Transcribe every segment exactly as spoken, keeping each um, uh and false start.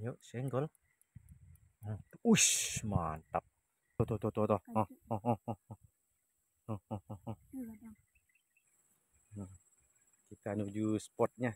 Ayo senggol. Hmm. Ush, mantap. Tuh tuh tuh tuh tuh. Oh, oh, oh, oh, oh. Oh, oh, oh, oh. Hmm. Kita menuju spotnya.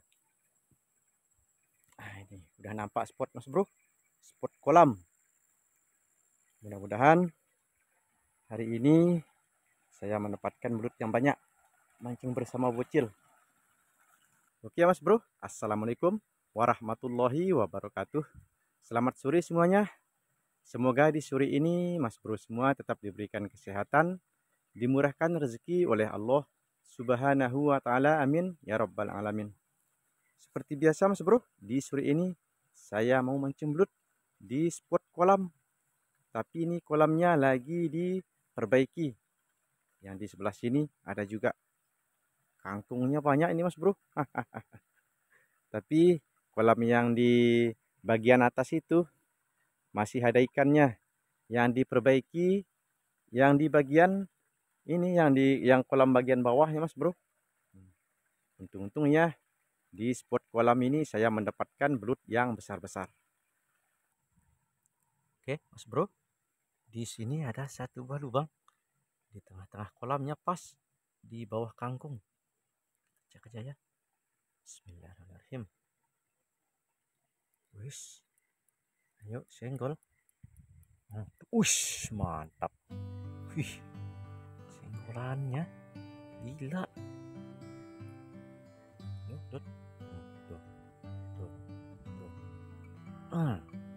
Ah, ini udah nampak spot mas bro, spot kolam. Mudah-mudahan hari ini saya mendapatkan belut yang banyak, mancing bersama bocil. Oke mas bro, assalamualaikum warahmatullahi wabarakatuh. Selamat sore semuanya. Semoga di sore ini mas bro semua tetap diberikan kesehatan, dimurahkan rezeki oleh Allah Subhanahu wa ta'ala, amin ya rabbal alamin. Seperti biasa mas bro, di sore ini saya mau mancing belut di spot kolam, tapi ini kolamnya lagi diperbaiki. Yang di sebelah sini ada juga kangkungnya banyak ini mas bro. Tapi kolam yang di bagian atas itu masih ada ikannya. Yang diperbaiki yang di bagian ini, yang di yang kolam bagian bawah ya mas bro. Untung-untung ya di spot kolam ini saya mendapatkan belut yang besar-besar. Oke mas bro, di sini ada satu buah lubang di tengah-tengah kolamnya, pas di bawah kangkung. Cek aja ya. Bismillahirrahmanirrahim. Wis, ayo senggol. Hmm. Ush, mantap. Wih, senggolannya gila. Yuk, tuh, tuh, tuh, tuh. Ah,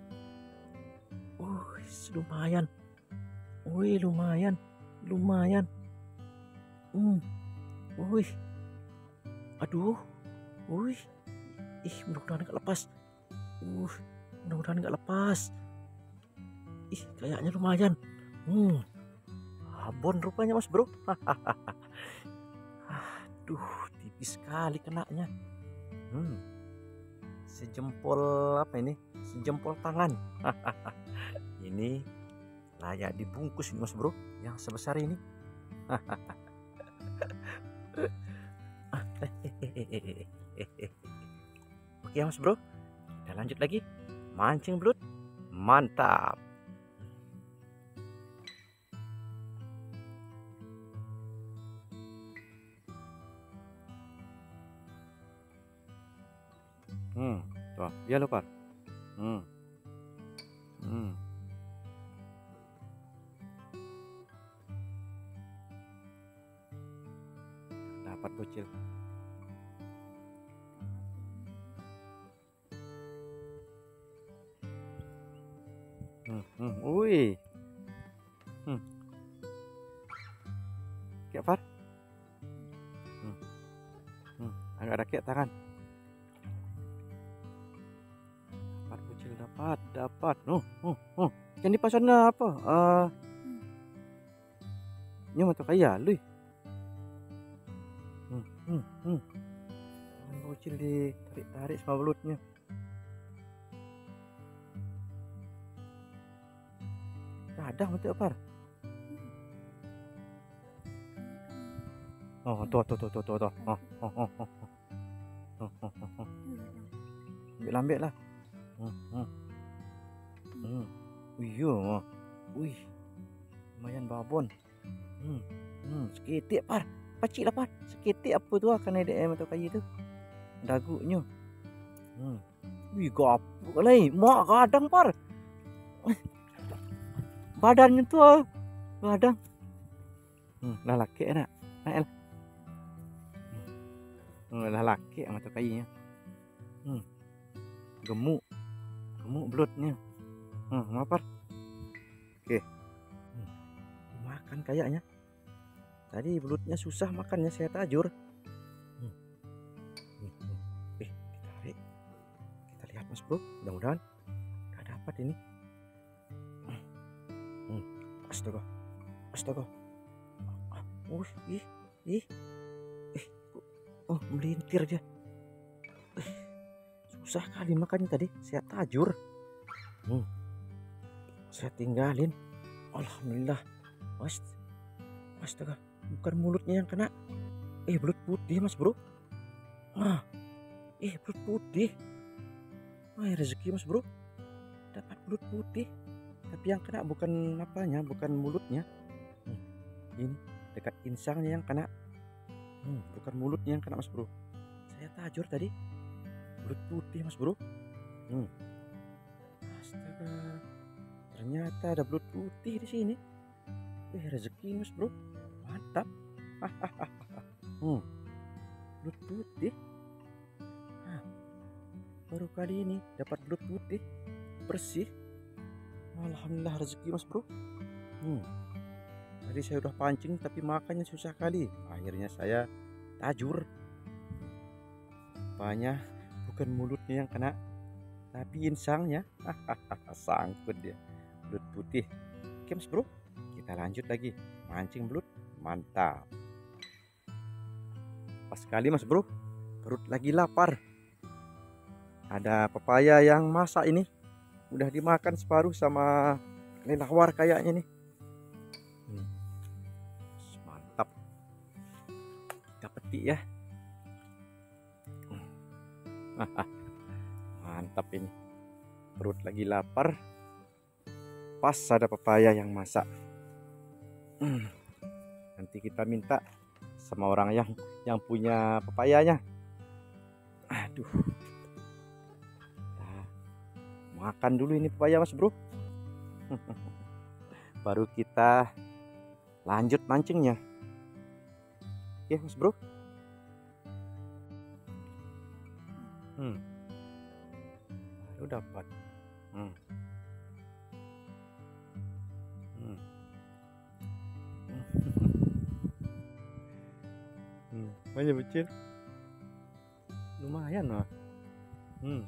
uh, lumayan. Wih, lumayan, lumayan. Hmm, wih, aduh, wih, ih, mudah-mudahan nggak lepas. Uh, mudah-mudahan nggak lepas. Ih, kayaknya lumayan. Hmm, abon rupanya mas bro. Aduh, tipis sekali kenanya. Hmm, sejempol apa ini? Sejempol tangan. Ini layak dibungkus ini mas bro, yang sebesar ini. Oke mas bro, kita lanjut lagi mancing belut. Mantap. Hmm, tuh, dia lupa. Hmm. Hmm. Dapat bocil. Hmm, hmm, wih. Hmm. Kayak Far. Hmm. Hmm. Agak ada kayak tangan. Dapat bocil, dapat, dapat. Oh, oh, oh. Yang di pasarnya apa? Uh, ini mata kaya, lui. Hmm, hmm, hmm. Bocil ditarik-tarik sama belutnya. Ada mati apa? Oh, tuh tuh tuh tuh tuh tuh. Oh, oh, oh, oh. Oh, oh, oh, oh. Ambil ambil lah. Hmm, hmm. Hmm. Iya, wih, lumayan babon. Hmm, hmm. Seketik par, pacik lah par. Seketik apa tu akan ada em atau kayu tu, dagunya. Hmm. Wih, gapuk lagi, mak kadang par. Badannya tuh kadang. Hmm, lah laki nak, naik lah. Hmm, lah laki mata kayunya. Hmm. Gemuk, gemuk belutnya. Hmm, ngapar. Oke. Hmm. Makan kayaknya. Tadi belutnya susah makannya, saya tajur. Hmm. Hmm. Hmm. Eh, ditarik. Kita lihat mas bro, mudah-mudahan nggak dapat ini. Hmm. Astaga, astaga. Oh, ih, ih, eh, oh melintir dia. Eh, susah kali makannya tadi, saya tajur. Hmm. Saya tinggalin. Alhamdulillah. Mas, astaga, bukan mulutnya yang kena. Eh, belut putih mas bro. Ah, eh belut putih. Ah, rezeki mas bro. dapat belut putih, tapi yang kena bukan apanya, bukan mulutnya. Hmm, ini dekat insangnya yang kena. Hmm, bukan mulutnya yang kena, Mas Bro. Saya tajur tadi belut putih, Mas Bro. Hmm. Astaga, ternyata ada belut putih di sini. Wih, rezeki, Mas Bro, mantap. hmm, belut putih. Hah, baru kali ini dapat belut putih bersih. Alhamdulillah rezeki, Mas Bro. Hmm. Tadi saya udah pancing tapi makannya susah kali. Akhirnya saya tajur. Rupanya bukan mulutnya yang kena, tapi insangnya. Sangkut dia, belut putih. Oke, Mas Bro, kita lanjut lagi mancing belut. Mantap. Pas sekali, Mas Bro, perut lagi lapar. Ada pepaya yang masak ini, udah dimakan separuh sama kelelawar kayaknya nih. hmm. Mantap, kita petik ya. Mantap ini, perut lagi lapar, pas ada pepaya yang masak. Nanti kita minta sama orang yang yang punya pepayanya. Aduh, nah, makan dulu ini pepaya, Mas Bro. Baru kita lanjut mancingnya. Oke, Mas Bro. Hmm. Baru dapat. Hmm. Hmm. hmm. Banyak kecil. Lumayan lah. Hmm.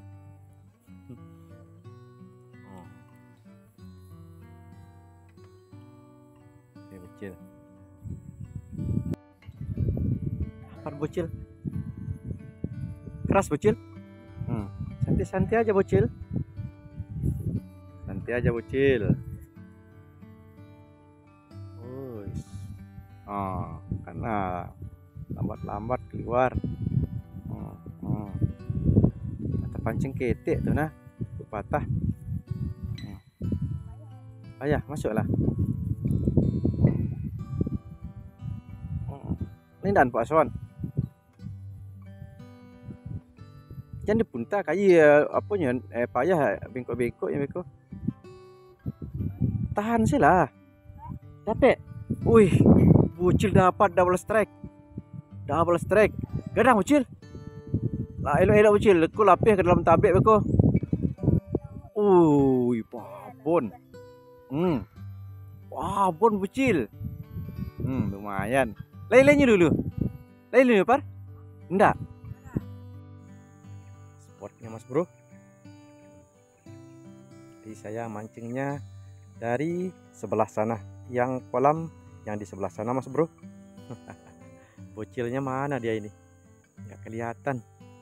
Oh. Ini bocil. Dapat bocil. Keras bocil. Hmm. Santai-santai aja bocil. Santai aja bocil. Uis. Oh, karena lambat-lambat keluar. Oh, oh. Mata pancing ketek tuh nah, patah. Oh. Ayah, masuklah. Oh. Ini dan Pak Aswan. Jangan dipunta kayak apa nya eh payah bengkok-bengkok ya beko. Tahan sih lah. Dapat. Wih, bocil dapat double strike. Double strike. Gadang bocil. Lah elok-elok bocil, aku lapih ke dalam tabek beko. Wih, babon. Hmm. Babon bocil. Hmm, lumayan. Lain-lainnya dulu. Lain dulu, Par. Enggak. Spotnya, Mas Bro. Jadi saya mancingnya dari sebelah sana, yang kolam yang di sebelah sana, Mas Bro. Bocilnya mana dia ini? Nggak kelihatan.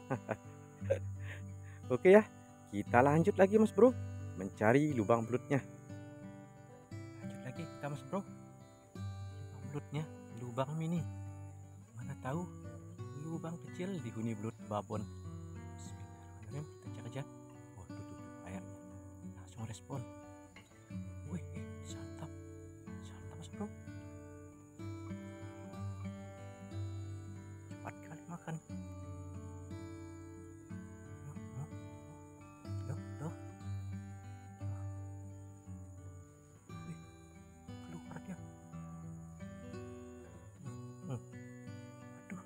Oke ya, kita lanjut lagi, Mas Bro, mencari lubang belutnya. Lanjut lagi kita, Mas Bro. Lubang belutnya, lubang mini. Mana tahu lubang kecil dihuni belut babon. Kita cek aja. Oh, tuh, tuh, tuh airnya langsung respon. Wih, santap, santap, Mas Bro. Cepat kali makan. Loh, loh. Wih, keluar dia. Hmm. Aduh.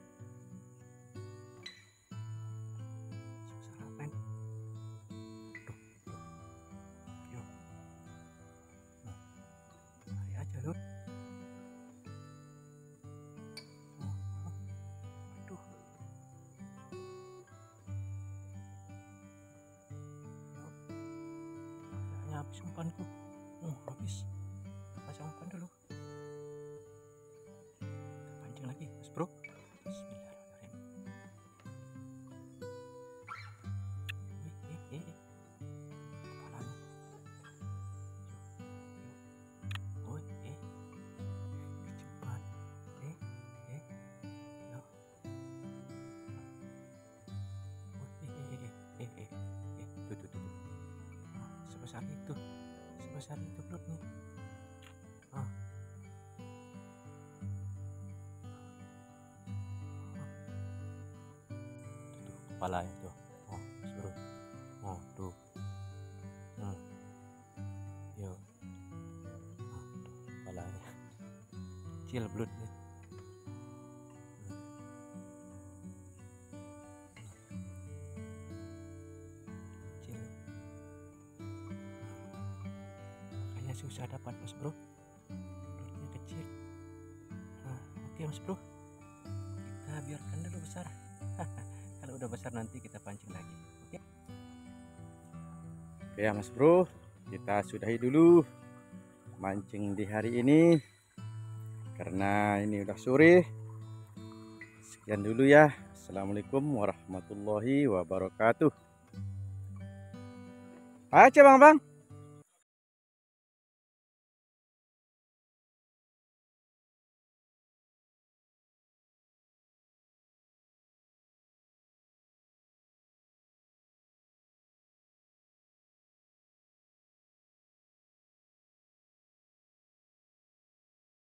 Sarapan. Tuh, tuh. Yuk. Nah, lari aja, Lur. Aduh. Kayaknya habis umpanku. Oh, habis. Pasang umpan dulu. Pancing lagi, Mas Bro. Bismillahirrahmanirrahim. Eh, eh, eh. Kepalanya. Yuk, yuk. Oh, eh. Cepat. Eh, eh. Yuk. Oh, eh, eh, eh, eh, eh, eh. Tuh, tuh, tuh, tuh. Sama sebesar itu, sebesar itu belut nih. Ah. Tuh, kepalanya tuh. Oh, Mas Bro. Oh, tuh. Hmm. Yo. Oh, tuh, kepalanya. Kecil belut nih. Kecil. Makanya susah dapat, Mas Bro. Belutnya kecil. Nah, oke Mas Bro. Kita biarkan dulu besar. Kalau udah besar nanti kita pancing lagi. Oke. Oke ya Mas Bro, kita sudahi dulu mancing di hari ini karena ini udah sore. Sekian dulu ya. Assalamualaikum warahmatullahi wabarakatuh. Ayo Bang Bang.